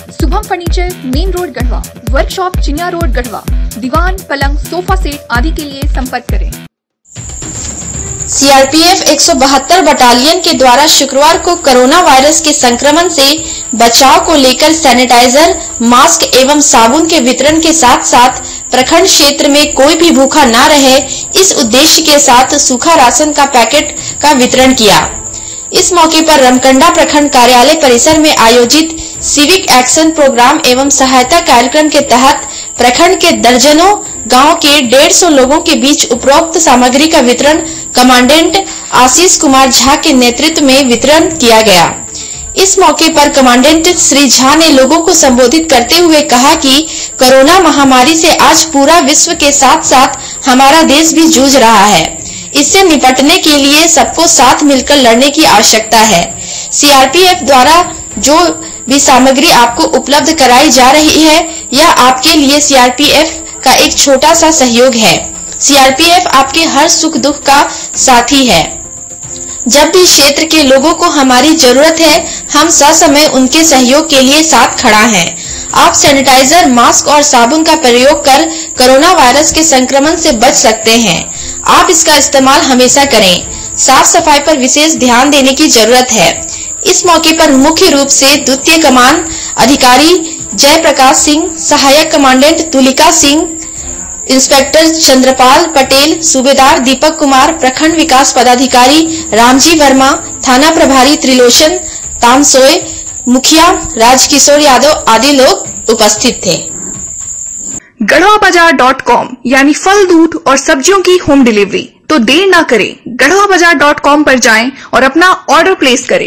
Shubham furniture, main road Garhwa. Workshop Chiniya road Garhwa. दीवान, पलंग, sofa set आदि के लिए संपर्क करें। सीआरपीएफ 172 बटालियन के द्वारा शुक्रवार को कोरोना वायरस के संक्रमण से बचाव को लेकर सैनिटाइजर, मास्क एवं साबुन के वितरण के साथ साथ प्रखंड क्षेत्र में कोई भी भूखा न रहे, इस उद्देश्य के साथ सूखा राशन का पैकेट का वितरण किया। इस मौके पर रमकंडा प्रखंड कार्यालय परिसर में आयोजित सिविक एक्शन प्रोग्राम एवं सहायता कार्यक्रम के तहत प्रखंड के दर्जनों गांव के 150 लोगों के बीच उपरोक्त सामग्री का वितरण कमांडेंट आशीष कुमार झा के नेतृत्व में वितरण किया गया। इस मौके पर कमांडेंट श्री झा ने लोगों को संबोधित करते हुए कहा कि कोरोना महामारी से आज पूरा विश्व के साथ साथ हमारा देश भी जूझ रहा है। इससे निपटने के लिए सबको साथ मिलकर लड़ने की आवश्यकता है। सीआरपीएफ द्वारा जो भी सामग्री आपको उपलब्ध कराई जा रही है, यह आपके लिए सीआरपीएफ का एक छोटा सा सहयोग है। सीआरपीएफ आपके हर सुख दुख का साथी है। जब भी क्षेत्र के लोगों को हमारी जरूरत है, हम ससमय उनके सहयोग के लिए साथ खड़ा है। आप सैनिटाइजर, मास्क और साबुन का प्रयोग कर कोरोना वायरस के संक्रमण से बच सकते हैं। आप इसका इस्तेमाल हमेशा करें। साफ सफाई पर विशेष ध्यान देने की जरूरत है। इस मौके पर मुख्य रूप से द्वितीय कमान अधिकारी जय प्रकाश सिंह, सहायक कमांडेंट तुलिका सिंह, इंस्पेक्टर चंद्रपाल पटेल, सूबेदार दीपक कुमार, प्रखंड विकास पदाधिकारी रामजी वर्मा, थाना प्रभारी त्रिलोचन तामसोय, मुखिया राजकिशोर यादव आदि लोग उपस्थित थे। गढ़वाबाजार.com यानी फल, दूध और सब्जियों की होम डिलीवरी। तो देर ना करें, गढ़वाबाजार.com पर जाएं और अपना ऑर्डर प्लेस करें।